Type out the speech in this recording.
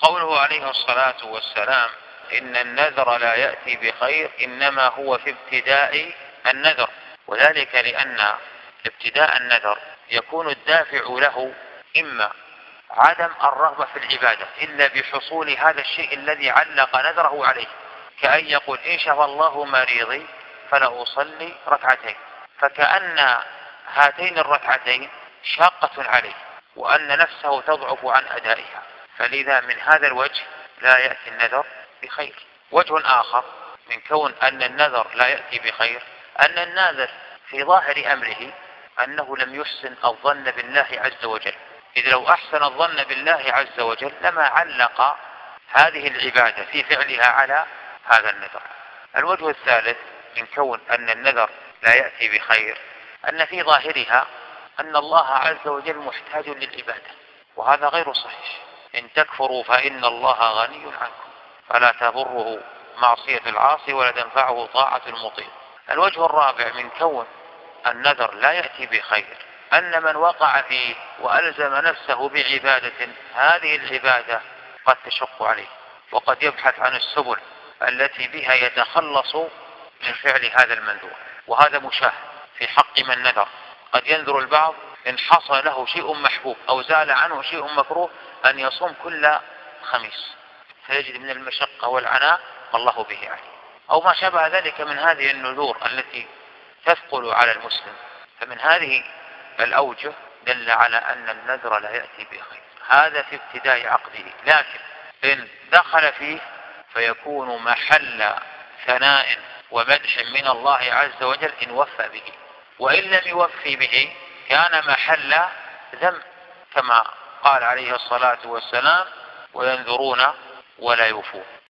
قوله عليه الصلاة والسلام إن النذر لا يأتي بخير إنما هو في ابتداء النذر، وذلك لأن ابتداء النذر يكون الدافع له إما عدم الرغبة في العبادة إلا بحصول هذا الشيء الذي علق نذره عليه، كأن يقول إن شفى الله مريضي فلا أصلي ركعتين، فكأن هاتين الركعتين شاقة عليه وأن نفسه تضعف عن أدائها، فلذا من هذا الوجه لا يأتي النذر بخير. وجه آخر من كون أن النذر لا يأتي بخير أن الناذر في ظاهر أمره أنه لم يحسن الظن بالله عز وجل، إذ لو أحسن الظن بالله عز وجل لما علق هذه العبادة في فعلها على هذا النذر. الوجه الثالث من كون أن النذر لا يأتي بخير أن في ظاهرها أن الله عز وجل محتاج للعبادة، وهذا غير صحيح. إن تكفروا فإن الله غني عنكم فلا تضره معصية العاصي ولا تنفعه طاعة المطيع. الوجه الرابع من كون النذر لا يأتي بخير أن من وقع فيه وألزم نفسه بعبادة هذه العبادة قد تشق عليه، وقد يبحث عن السبل التي بها يتخلص من فعل هذا المنذور، وهذا مشاهد في حق من نذر. قد ينذر البعض إن حصل له شيء محبوب أو زال عنه شيء مكروه أن يصوم كل خميس، فيجد من المشقة والعناء الله به عليه، أو ما شابه ذلك من هذه النذور التي تثقل على المسلم. فمن هذه الأوجه دل على أن النذر لا يأتي بخير، هذا في ابتداء عقده، لكن إن دخل فيه فيكون محل ثناء ومدح من الله عز وجل إن وفى به، وإن لم يوفي به كان محل ذم، كما قال عليه الصلاة والسلام وينذرون ولا يوفون.